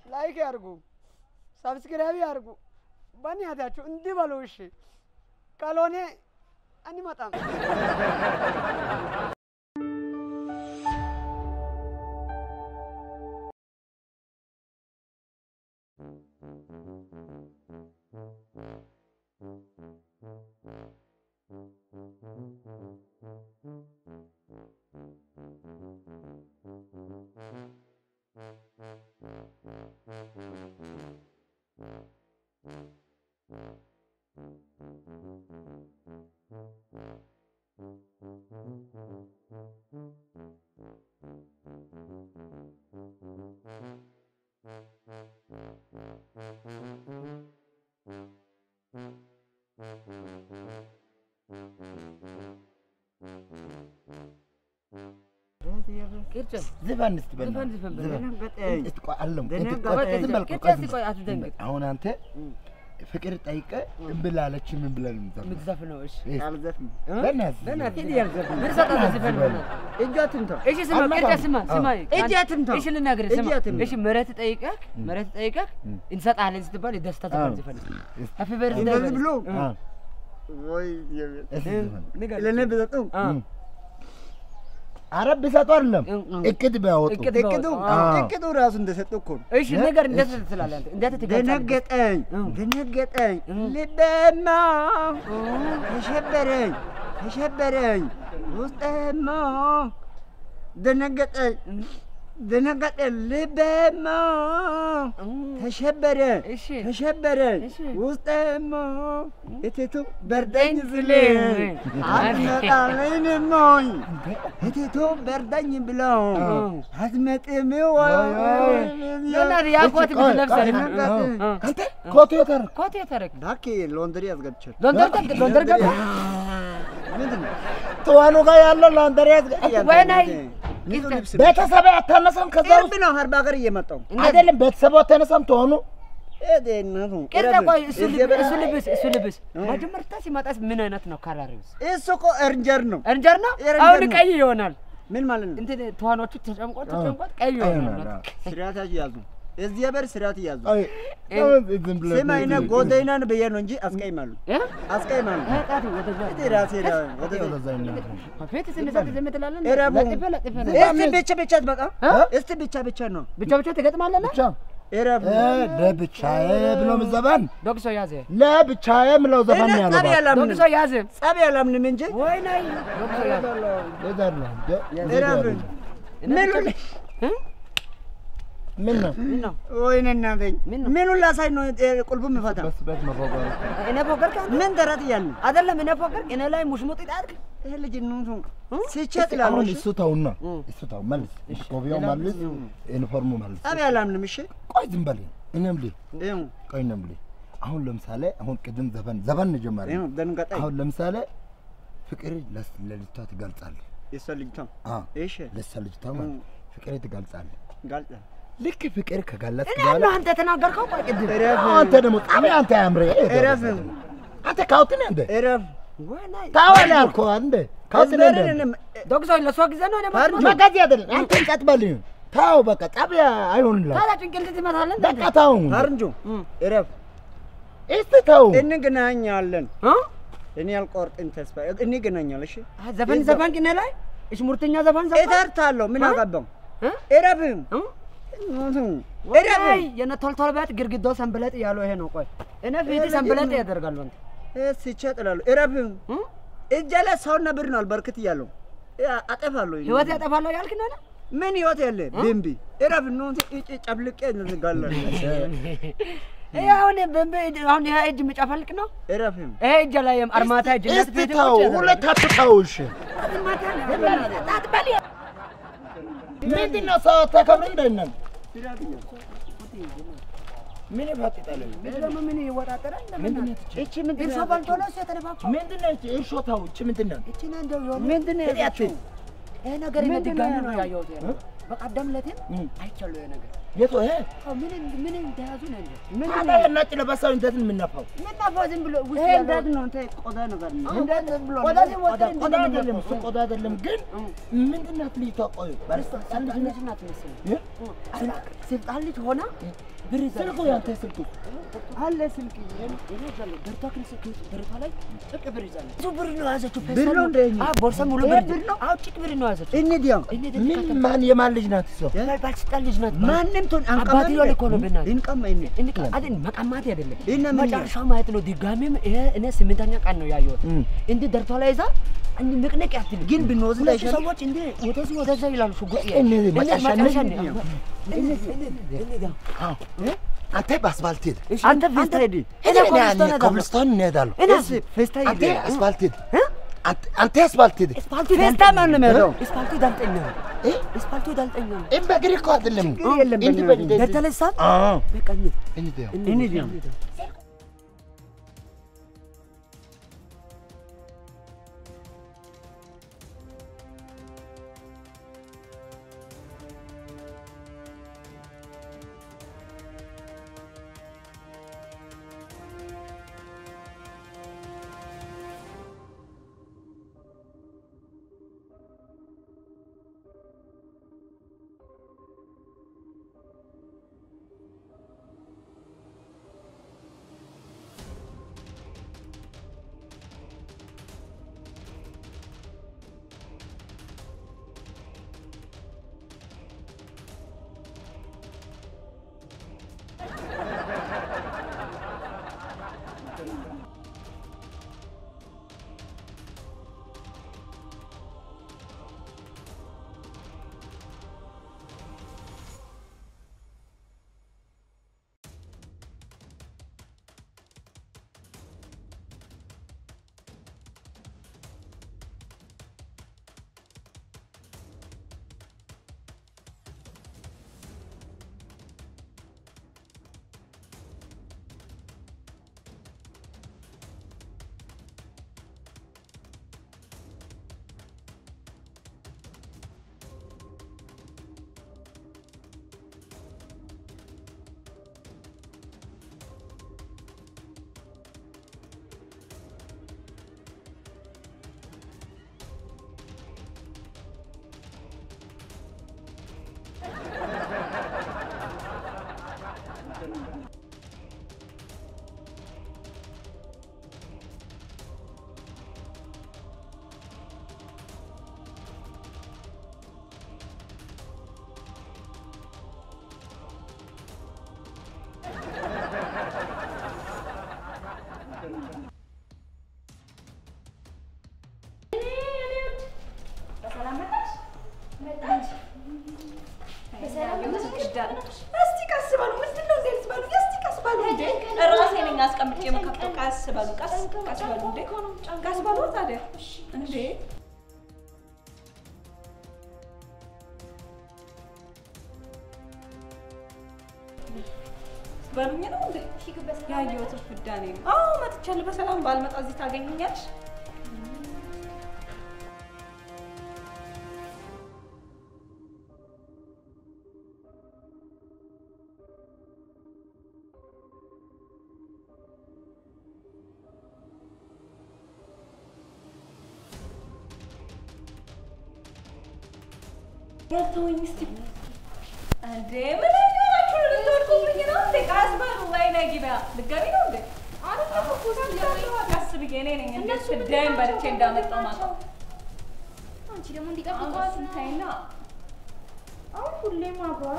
ላይክ ያርጉ ሰብስክራይብ ያርጉ በእናታችሁ እንዲህ በሉ እሺ ካልሆነ አንመጣም زفن استبنا زفن استقوا علم استقوا أتدنك هون أنت فكرت أيك بلا لا شيء من بلا متزفنوا إيش على زفن بناس كذي يزفن مرسات زفن إجات أنت إيش اسمه كيرجع اسمه إجات أنت إيش اللي نقدر اسمه إيش مرات أيكك إنسان على استبان يدست زفن هفي برد بلو وي لأن بذاتهم عرب بساتور لهم إكيد بيعوضوا إكيدوا راسهم دستوكم إيش نقدر ندرس السلالة أنت تقدر دنقت أي لبما هشبرين مستما دنقت أي لبما هشبرين مستما إتيتو بردين زلين عزمت علينا موي إتيتو بردين بلون عزمت إميوي يلا رياض قوتي بنفسك أنت كوتي ترك داكي لوندري أزغد شر لوندر قبل توانو غايا الله لوندري أزغد وين هاي ቤተሰብ አታነሳም ከዛው ነው ሀርባገር እየመጣው አይደለም ቤተሰብ አታነሳም ተሆኑ እደነቱ ከዛ ቆይ እሱ ልብስ መጀመርታ ሲመጣስ ምን አይነት ነው ካራሪውስ እሱ እኮ እርንጀር ነው አሁን ቀይ ይሆናል ምን ማለት ነው እንት ተዋኖቹ ተጨምቆት ቀይ ይሆናል ስራታችሁ ያዙ እዚህ በር ስራት ያዙ ሰማይና ጎደይናን በየነ እንጂ አስቀይማሉ ታቱ ወደዛ ፈት ስንሰጥ ዘመተላለን ብቻ በቃ እስቲ ብቻ ነው ብቻ ተገጥማለና ለብቻዬ ብሎ ዘባን ዶክሶ ያዘ ለብቻዬ ምለው ዘባን ያለው ዶክሶ ያዘ ጸብ ያላምን እንጂ ወይ ናይ ዶክሶ ያዘ ለዛር ነው ምን ነው ወይኔ እናንተኝ ምን ላሳይ ነው ቁልቡ መፈታ በስበት መፎገር እኔ ፎገር ካን ምን ደረት ያለ አይደለም እኔ ፎገር እኔ ላይ ሙሽሙጥ ይጣርክ ይሄ ልጅ ነው ሲቸት ላለው እሱ ተውና መልስ ኮቪዮ መልስ ዩኒፎርሙ መልስ አብያላምንም እሺ ቆይ ዝም በል እኔም ልይ ቆይ እኔም ልይ አሁን ለምሳሌ አሁን ቅድም ዘፈን ጀመረ አሁን ለምሳሌ ፍቅር ለልጅቷ ትገልጻለህ የሰልጅቷ እሺ ለሰልጅቷ ፍቅር ትገልጻለህ ልክ ፍቅር ከጋለጽ በኋላ አንተ ተናገርከው ቆይ ቅድም አንተ ደግሞ ጣቢያ አንተ ያምሬ አንተ ካውትን እንደ ወናይ ታዋለ አልኮ አንደ ካውትን እንደ ዶክሶ ለሷ ጊዜ ነው ማጋዚ አይደለም አንተ እንቀጥበልኝ ታው በቃ ጣቢያ አይሆንልህ ታላ ጭንቅልት ይመታለን በቃ ታው ፈርንጆ እረፍ እስቲ ታው እንገናኛለን እኔ አልቆርጥም ተስፋ እንገናኛለን እሺ ዘፈን ግን ላይ እሺ ሙርተኛ ዘፈን እተርታለሁ ምን አገባው እረፍም እረይ የነቶልቶል በት ግርግዳው ሰንበለጥ ያለው ይሄ ነው ቆይ እኔ ፊት ሰንበለጥ ያደርጋሉ አንተ ሲቸጥላሉ እረፍም እጀለ ሰውና ብር ነው አልበርክት ያለው አጠፋለሁ ህይወት ያጠፋለሁ ያልክ ነው ምን ህይወት ያለ ቢምቢ እረፍ ነው ጨብልቄ እንጋለን አሁን አሁን ይሄ እጅ መጫፈልክ ነው እረፍም ይሄ እጅ ላይ አርማታ እጅ ነው ትተው ሁለት አትተውሽ አርማታ ታጥበል ምንድነው ሰው ተከብረ እንደነን ምን ይፈጥጣል ምን ይወጣጣል ምንድነው እቺ ምንድነው እርሾ ባልቶሎ ሲተረፋፋ ምንድነው እቺ እርሾ ታው እቺ ምንድነው እቺ ነው እንደው ምንድነው ይሄ ነገር ይመድጋሉ ነው ያየሁት በቀደም ለቴን አይቻለሁ ይሄ ነገር የቶ ይሄ ምን እንደያዙ ነው ምን አለ ነጭ ለበሰው እንዴት ምንነፋው ዝም ብሎ ይሄ እንዴት ነው አንተ ቆዳ ነገር ነው እንዴት ብሎ ቆዳ አይደለም ቆዳ አይደለም ግን ምንድነው ልጅቷ ቆይ ስልጣን ልጅ ሆና ብር ይዛል ስልኩ ያንተ ስልኩ አለ ስልክ እኔ ዛለ ደርታ ክልስ ደርታ ላይ ጥቅ ብር ይዛል ብዙ ብር ነው ያዘችው ብር ነው እንደኛ ቦርሳ ሙሉ ብር ነው ጥቅ ብር ነው ያዘችው እንዲያው ምን ማን የማን ልጅ ናት እሷ ባልስጣን ልጅ ናት ማንንም ቶን አባቴ ላይ እኮ ነው በእናትህ እንቀማ አይደል መቀማት አይደለም መጨረሻው ማለት ነው ድጋሜም እኔ 8ኛ ቀን ነው ያየሁት እንዴ ደርታ ላይ ይዛ እንዴ ንቅንቅ ያትል ግን ብንወስድ አይሻልም ሰዎች እንዴ ወደዛ ይላሉ ሽጉጥ መጨረሻ አንተ በአስፋልት ሄድ አንተ ፌስታ ሄድ እኔ ኮብልስቶን እንሄዳለሁ እኔስ ፌስታ ሄድ አንተ አስፋልት ሄድ አንተ አስፋልት ሄድ ፌስታ ማን ነው የሚሄደው አስፋልቱ ዳልጠኛ ነው አስፋልቱ ዳልጠኛ ነው በእግር እኮ አይደለም እንዴ ደተለሳ በቃ እንዴ በሉኝ ነው እንዴ ያየሁት ፍዳኔ ነው መጥቻለሁ በሰላም ባልመጣ እዚህ ታገኘኛለሽ ያተወኝ እስቲ እንዴ ምን ያላችሁ ልትወርቁብኝ ነው እንዴ ካስባሉ ወይ ነጊባ ልገቢ ነው እንዴ አረፈ ኮኮስ ያለው አጋስብዬ ነኝ እንዴ ስዳይም በርቼ እንዳመጣው ማለት አንቺ ደግሞ እንዲጠብቀዋት ታይና አሁን ሁሌም አብሯት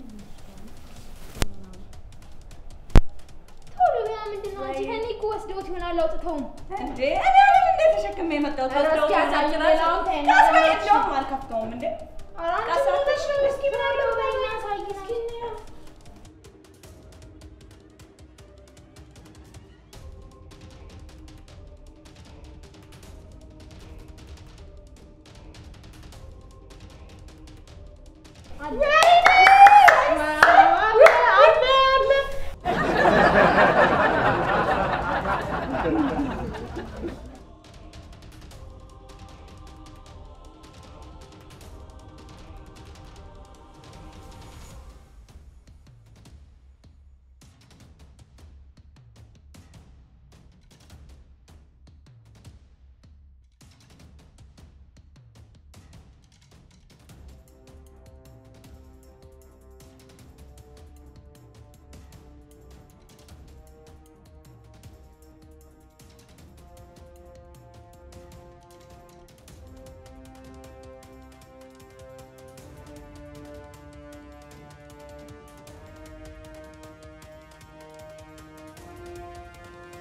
ቶሎ ቢያ ምንድነው አንቺ ከኔ እኮ ወስደውት ይሆናል አውጥተው እንዴ እኔ አይደል እንዴ ተሸክሜ የመጣው ወስደው ያሳየላው ካስባለው አልከፍተውም እንዴ ካሳተሽ እስኪ ብራለው በእኛ ሳይና እስኪ አይ